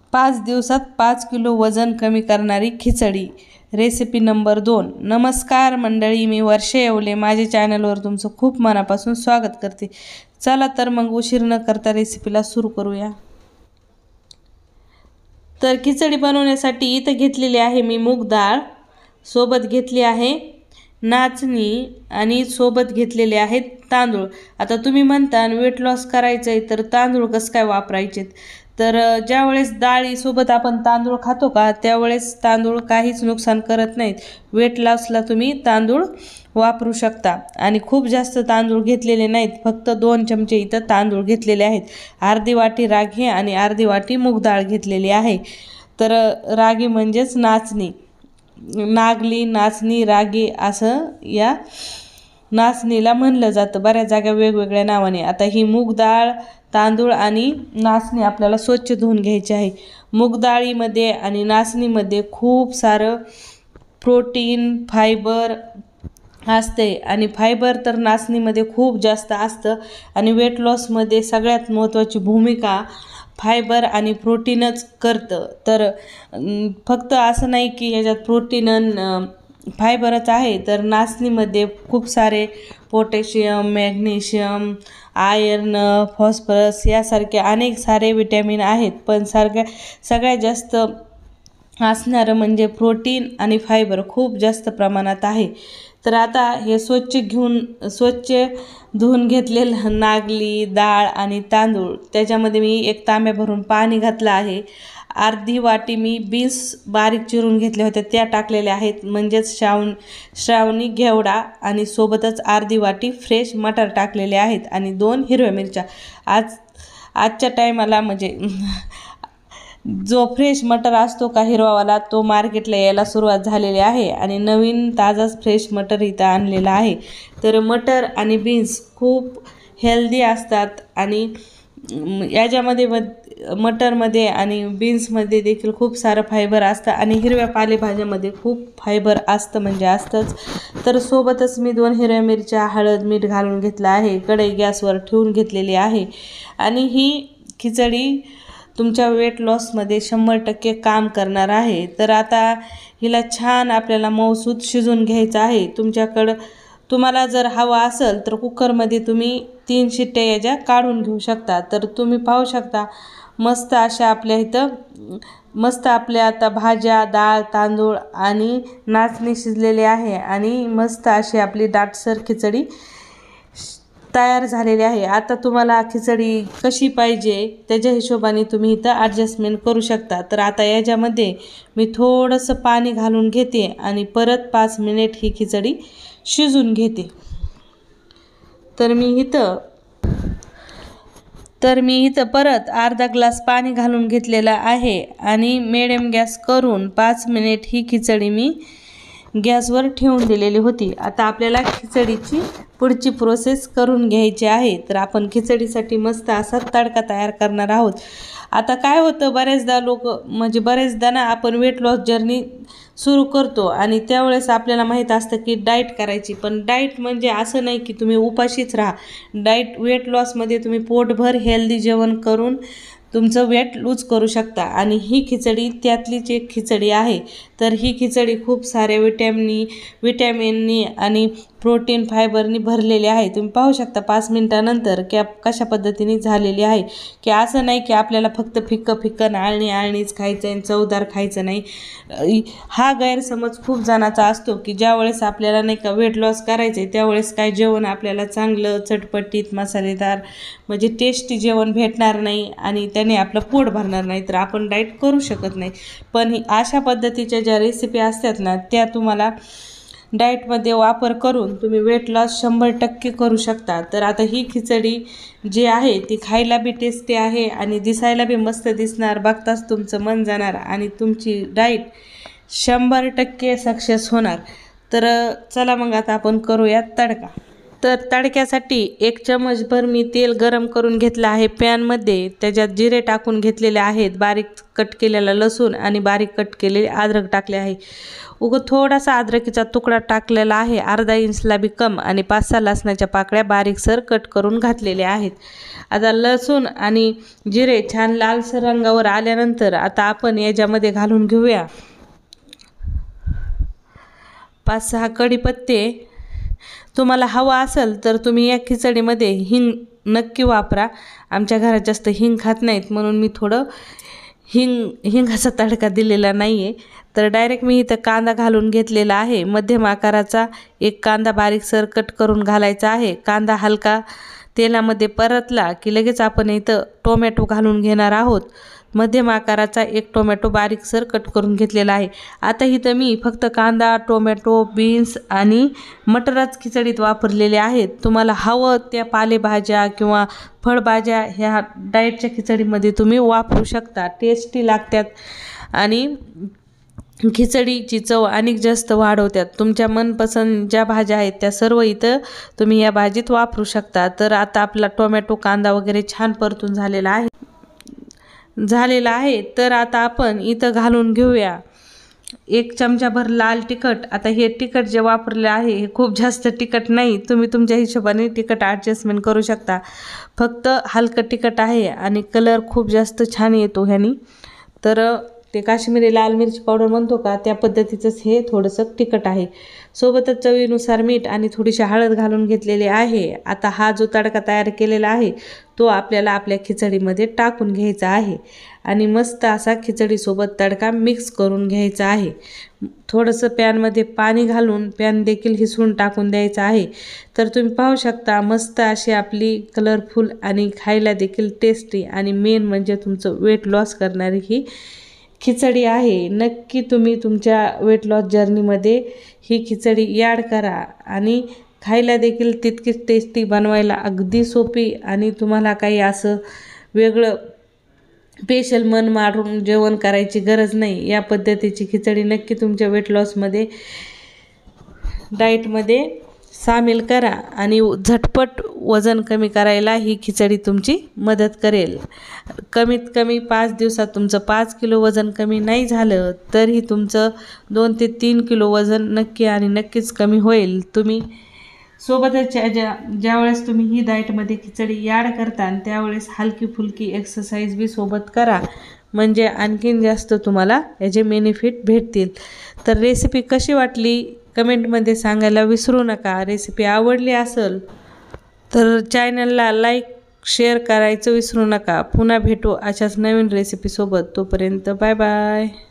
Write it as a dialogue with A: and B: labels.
A: 5 दिवसात 5 किलो वजन कमी करणारी खिचडी रेसिपी नंबर 2। नमस्कार मंडळी, मी वर्षा येवले माझ्या चॅनलवर तुमचं खूप मनापासून स्वागत करते। चला तर मग उशीर न करता रेसिपीला सुरू करूया। तर खिचडी बनवण्यासाठी इथे घेतलेली आहे मी मूग डाळ, सोबत घेतली आहे नाचणी आणि सोबत घेतलेले आहेत तांदूळ। आता तुम्ही म्हणता वेट लॉस करायचं आहे तर तांदूळ कसं काय वापरायचे? तर ज्यावेळेस डाळीसोबत आपण तांदूळ खातो का त्यावेळेस तांदूळ काहीच नुकसान करत नाहीत। वेट लॉसला तुम्ही तांदूळ वापरू शकता। आणि खूप जास्त तांदूळ घेतलेले नाहीत, फक्त 2 चमचे इथं तांदूळ घेतलेले आहेत। अर्धी वाटी रागी आणि अर्धी वाटी मूग डाळ घेतलेली आहे। तर रागी म्हणजेच नाचणी, नागली, नाचणी, रागी असं या नाचणीला म्हणलं जातं, बऱ्याच जागा वेगवेगळ्या नावाने। आता ही मूग डाळ, तांदूळ आणि नाचणी आपल्याला स्वच्छ धुवून घ्यायची आहे। मूग डाळीमध्ये आणि नाचणीमध्ये खूप सारं प्रोटीन, फायबर असते आणि फायबर तर नाचणीमध्ये खूप जास्त असतं। आणि वेट लॉसमध्ये सगळ्यात महत्त्वाची भूमिका फायबर आणि प्रोटीनच करतं। तर फक्त असं नाही की याच्यात प्रोटीन आणि फायबरच आहे, तर नाचणीमध्ये खूप सारे पोटॅशियम, मॅग्नेशियम, आयर्न, फॉस्फरस यासारखे अनेक सारे विटॅमिन आहेत। पण सगळ्यात जास्त असणारं म्हणजे प्रोटीन आणि फायबर खूप जास्त प्रमाणात आहे। तर आता हे स्वच्छ धुवून घेतलेलं नागली, डाळ आणि तांदूळ, त्याच्यामध्ये मी 1 तांब्या भरून पाणी घातलं आहे। अर्धी वाटी मी बीन्स बारीक चिरून घेतले होते त्या टाकलेल्या आहेत, म्हणजेच श्रावणी घेवडा, आणि सोबतच अर्धी वाटी फ्रेश मटार टाकलेले आहेत आणि 2 हिरव्या मिरच्या। आजच्या टायमाला म्हणजे जो फ्रेश मटर असतो का हिरवावाला, तो मार्केटला यायला सुरुवात झालेली आहे आणि नवीन ताजाच फ्रेश मटर इथं आणलेला आहे। तर मटर आणि बीन्स खूप हेल्दी असतात आणि याच्यामध्ये मटरमध्ये आणि बीन्समध्ये देखील खूप सारं फायबर असतं आणि हिरव्या पालेभाज्यामध्ये खूप फायबर असतं, म्हणजे असतंच। तर सोबतच मी 2 हिरव्या मिरच्या, हळद, मीठ घालून घेतलं आहे। कढई गॅसवर ठेवून घेतलेली आहे आणि ही खिचडी तुमच्या वेट लॉसमध्ये 100% काम करणार आहे। तर आता हिला छान आपल्याला मऊसूत शिजून घ्यायचं आहे। तुम्हाला जर हवा असेल तर कुकरमध्ये तुम्ही 3 शिट्ट्या याच्या काढून घेऊ शकता। तर तुम्ही पाहू शकता मस्त अशा आपल्या इथं आता भाज्या, डाळ, तांदूळ आणि नाचणी शिजलेली आहे आणि मस्त अशी आपली दाटसर खिचडी तयार झालेली आहे। आता तुम्हाला खिचडी कशी पाहिजे त्याच्या हिशोबाने तुम्ही इथं ॲडजस्टमेंट करू शकता। तर आता याच्यामध्ये मी थोडंसं पाणी घालून घेते आणि परत 5 मिनिट ही खिचडी शिजून घेते। तर मी इथं परत अर्धा ग्लास पाणी घालून घेतलेलं आहे आणि मिडियम गॅस करून 5 मिनिट ही खिचडी मी गॅसवर ठेवून दिलेली होती। आता आपल्याला खिचडीची पुढची प्रोसेस करून घ्यायची आहे। तर आपण खिचडीसाठी मस्त असा तडका तयार करणार आहोत। आता काय होतं, बरेचदा ना आपण वेट लॉस जर्नी सुरू करतो आणि त्यावेळेस आपल्याला माहीत असतं की डाएट करायची, पण डाएट म्हणजे असं नाही की तुम्ही उपाशीच राहा। वेट लॉसमध्ये तुम्ही पोटभर हेल्दी जेवण करून तुमचं वेट लूज करू शकता आणि ही खिचडी त्यातलीच एक खिचडी आहे। तर ही खिचडी खूप साऱ्या विटॅमिननी आणि प्रोटीन, फायबरनी भरलेली आहे। तुम्ही पाहू शकता 5 मिनिटानंतर की कशा पद्धतीने झालेली आहे। की असं नाही की आपल्याला फक्त फिक्कं आळणीच खायचं आहे, चवदार खायचं नाही। हा गैरसमज खूप जणांचा असतो की ज्यावेळेस आपल्याला नाही का वेट लॉस करायचं आहे त्यावेळेस काय जेवण आपल्याला चांगलं चटपटीत मसालेदार म्हणजे टेस्टी जेवण भेटणार नाही आणि त्याने आपलं पोट भरणार नाही, तर आपण डाएट करू शकत नाही। पण अशा पद्धतीच्या ज्या रेसिपी असतात ना त्या तुम्हाला डाएटमध्ये वापर करून तुम्ही वेट लॉस 100% करू शकता। तर आता ही खिचडी जी आहे ती खायला बी टेस्टी आहे आणि दिसायला बी मस्त दिसणार, बघताच तुमचं मन जाणार आणि तुमची डाएट 100% सक्सेस होणार। तर चला मग आता आपण करूया तडका। तर तडक्यासाठी 1 चमचभर मी तेल गरम करून घेतलं आहे पॅनमध्ये. त्याच्यात जिरे टाकून घेतलेले आहेत, बारीक कट केलेला लसूण आणि बारीक कट केलेले अद्रक टाकले आहे. थोडासा अद्रकीचा तुकडा टाकलेला आहे, अर्धा इंचला बी कम, आणि 5-6 लसणाच्या पाकळ्या बारीकसर कट करून घातलेल्या आहेत. आता लसूण आणि जिरे छान लालसर रंगावर आल्यानंतर आता आपण याच्यामध्ये घालून घेऊया 5-6 कढीपत्ते. तुम्हाला हवा असेल तर तुम्ही या खिचडीमध्ये हिंग नक्की वापरा. आमच्या घरात जास्त हिंग खात नाहीत म्हणून मी थोडं हिंगाचा तडका दिलेला नाही आहे. तर डायरेक्ट मी इथं कांदा घालून घेतलेला आहे. मध्यम आकाराचा एक कांदा बारीकसर कट करून घालायचा आहे. कांदा हलका तेलामध्ये परतला की लगेच आपण इथं टोमॅटो घालून घेणार आहोत. मध्यम आकाराचा एक टोमॅटो बारीकसर कट करून घेतलेला आहे. आता इथं मी फक्त कांदा, टोमॅटो, बीन्स आणि मटरच खिचडीत वापरलेले आहेत. तुम्हाला हवं त्या पालेभाज्या किंवा फळभाज्या ह्या डाएटच्या खिचडीमध्ये तुम्ही वापरू शकता. टेस्टी लागतात आणि खिचडीची चव अनेक जास्त वाढवतात. तुमच्या मनपसंत ज्या भाज्या आहेत त्या सर्व इथं तुम्ही या भाजीत वापरू शकता. तर आता आपला टोमॅटो, कांदा वगैरे छान परतून झालेला आहे. तर आता आपण इथं घालून घेऊया 1 चमचाभर लाल तिखट. आता हे तिखट जे वापरले आहे हे खूप जास्त तिखट नाही, तुम्ही तुमच्या हिशोबाने तिखट ॲडजस्टमेंट करू शकता. फक्त हलकं तिखट आहे आणि कलर खूप जास्त छान येतो ह्यानी. तर ते काश्मीरी लाल मिरची पावडर म्हणतो का त्या पद्धतीचंच हे थोडंसं तिखट आहे. सोबतच चवीनुसार मीठ आणि थोडीशी हळद घालून घेतलेली आहे. आता हा जो तडका तयार केलेला आहे तो आपल्याला आपल्या खिचडीमध्ये टाकून घ्यायचा आहे आणि मस्त असा खिचडीसोबत तडका मिक्स करून घ्यायचा आहे. थोडंसं पॅनमध्ये पाणी घालून पॅन देखील हिसळून टाकून द्यायचं आहे. तर तुम्ही पाहू शकता मस्त अशी आपली कलरफुल आणि खायला देखील टेस्टी आणि मेन म्हणजे तुमचं वेट लॉस करणारी ही खिचडी आहे. नक्की तुम्ही तुमच्या वेट लॉस जर्नीमध्ये ही खिचडी ॲड करा आणि खायला देखील तितकीच टेस्टी, बनवायला अगदी सोपी आणि तुम्हाला काही असं वेगळं स्पेशल मन मारून जेवण करायची गरज नाही. या पद्धतीची खिचडी नक्की तुमच्या वेट लॉसमध्ये डाएटमध्ये सामील करा आणि झटपट वजन कमी करायला ही खिचडी तुमची मदत करेल. कमीत कमी 5 दिवसात तुमचं 5 किलो वजन कमी नाही झालं तरी तुमचं 2 ते 3 किलो वजन नक्की आणि नक्कीच कमी होईल. तुम्ही सोबतच ज्यावेळेस तुम्ही ही डाएटमध्ये खिचडी ॲड करता त्यावेळेस हलकी फुलकी एक्सरसाइज बी सोबत करा, म्हणजे आणखीन जास्त तुम्हाला याचे बेनिफिट भेटतील. तर रेसिपी कशी वाटली कमेंटमध्ये सांगायला विसरू नका. रेसिपी आवडली असेल तर चॅनलला लाईक, शेअर करायचं विसरू नका. पुन्हा भेटू अशाच नवीन रेसिपीसोबत. तोपर्यंत बाय बाय.